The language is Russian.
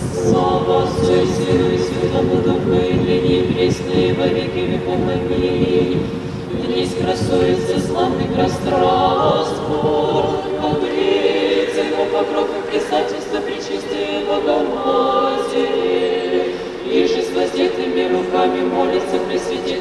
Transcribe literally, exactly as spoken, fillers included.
Слава Отцу и Сыну и Святому Духу, и ныне и присно, и во веки веков. Аминь. Днесь красуется славный пространство, облиц его покров и предстательство Пречистее Богоматери, и же с воздетыми руками молится Пресвятейшей